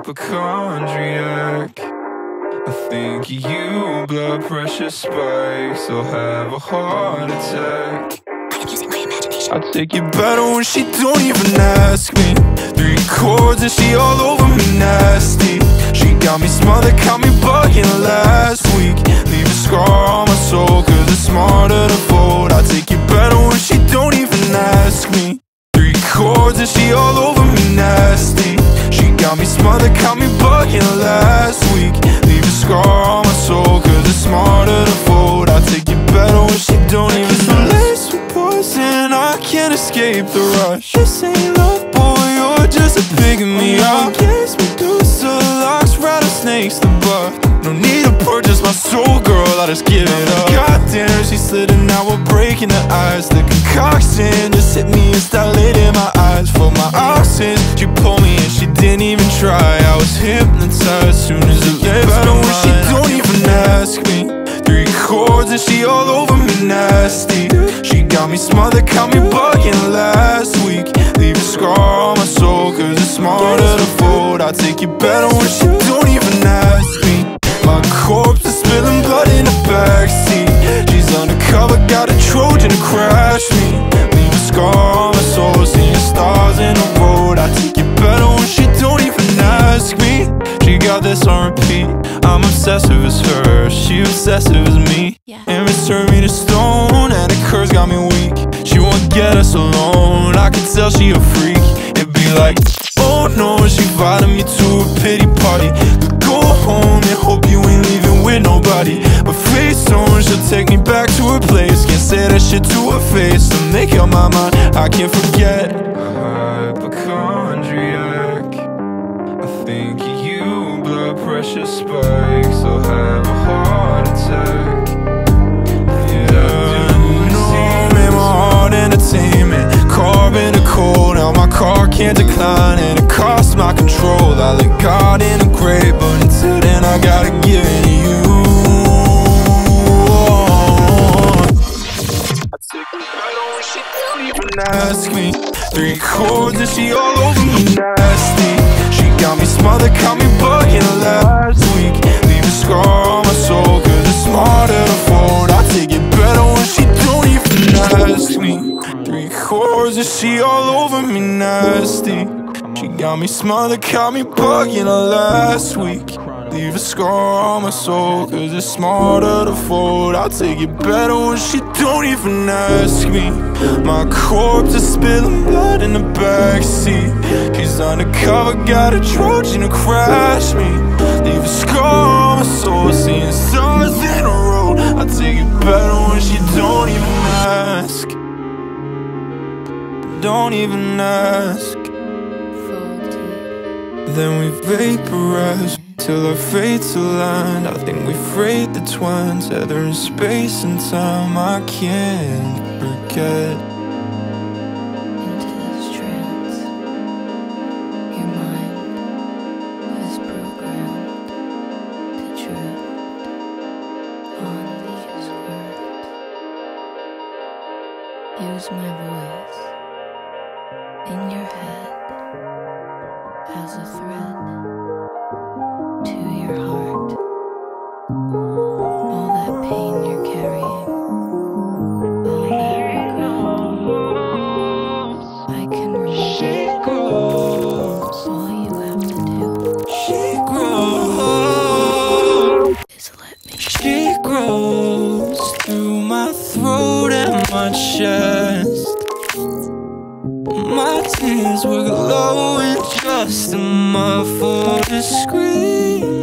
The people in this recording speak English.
hypochondriac. I think you, blood pressure spikes, I'll have a heart attack. I'm using my imagination. I take it better when she don't even ask me. 3 chords and she all over me nasty. She got me smothered, caught me bugging last week. Leave a scar on my soul, cause it's smarter to fold. I take it better when she don't even ask me. 3 chords and she all over me nasty. She got me smothered, caught me bugging last week. Leave a scar on my soul, cause it's smarter to fold. I take it better when she don't even ask me. Poison, I can't escape the rush. This ain't love, boy, you're just a pig in me up. Yes, Medusa, locks, rattlesnakes, the buff. No need to purchase my soul, girl, I just give it up. Goddamn, she slid and now we're breaking the ice. The concoction just hit me and dilated my eyes. For my oxygen, she pulled me and she didn't even try. I was hypnotized soon as it left my mind. She don't even ask me. 3 chords and she all over me nasty. She got me smothered, caught me bugging last week. Leave a scar on my soul, cause it's smarter to fold. I take it better when she don't even ask me. My corpse is spilling blood in the backseat. She's undercover, got a Trojan to crash me. Leave a scar on my soul, seeing stars in the road. I take it better when she don't even ask me. She got this on repeat. I'm obsessive as her, she obsessive as me. And it's turned me to stone, and the curse got me weak. She won't get us alone, I can tell she a freak. It'd be like, oh no, she invited me to a pity party. But go home and hope you ain't leaving with nobody. But face on, she'll take me back to her place. Can't say that shit to her face, to make up my mind, I can't forget. Hypochondriac, I think you, blood pressure spikes, I'll have a heart attack. Yeah, no, made my heart entertainment. Carving a code, now my car can't decline, and it costs my control. I let God in the grave, but until then I gotta give it to you. I take it better when she don't even ask me. 3 chords and she all over me nasty. She got me smothered, caught me bugging last week. Leave a scar on my soul, cause it's smarter to fold. I take it better when she don't even ask me. 3 chords and she all over me nasty. She got me smothered, caught me bugging last week. Leave a scar on my soul, cause it's smarter to fold. I'll take it better when she don't even ask me. My corpse is spilling blood in the backseat. She's undercover, got a Trojan to crash me. Leave a scar on my soul, seeing stars in a row. I'll take it better when she don't even ask. Don't even ask. Then we vaporize till our fates aligned. I think we frayed the twine, tether in space and time. I can't forget. Into this trance, your mind is programmed to drift on these words. Use my voice in your head as a thread to your heart. All that pain you're carrying, all that regret, I can remove it. All you have to do is let me. She grows through my throat and my chest. My tears were glowing just enough for the screen.